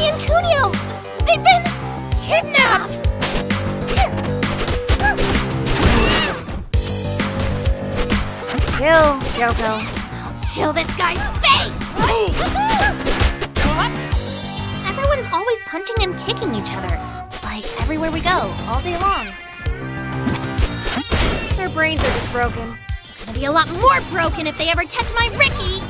and Kunio! They've been kidnapped! Chill, Kyoko. Chill this guy's face! Everyone's always punching and kicking each other. Like, everywhere we go, all day long. Their brains are just broken. Gonna be a lot more broken if they ever touch my Riki!